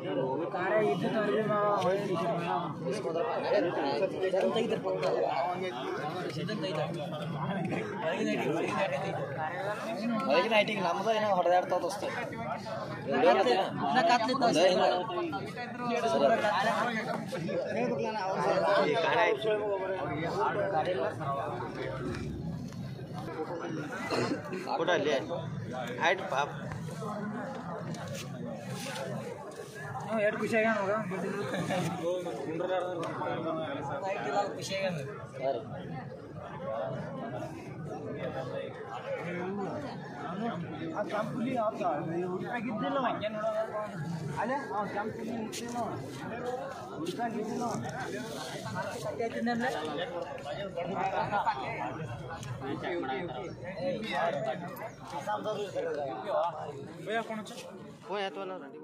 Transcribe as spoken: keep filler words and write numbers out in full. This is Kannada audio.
ನೈಟಿಗೆ ನಮ್ದು ಏನೋ ಹೊಡೆದಾಡ್ತಾವ ಅಷ್ಟೇ कुठले आहेत पाप ಎರಡು ಖುಷಿ ಆಗ್ಯಾನ ಮಗ ಖುಷಿ ಆಗ್ಯಾನ ಆ ಕಂಪ್ನಿ ಉಡುಪಾಗಿದ್ದಿಲ್ಲ ಅಲ್ಲೇ ಆ ಕಂಪ್ನಿ ಇದ್ದಿಲ್ಲ ಉಡುಪಾಗಿದ್ದಿಲ್ಲ कोण आहे तो ना